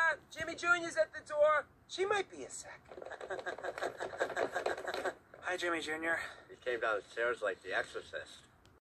Jimmy Jr.'s at the door. She might be a sec. Hi, Jimmy Jr. He came down the stairs like the exorcist.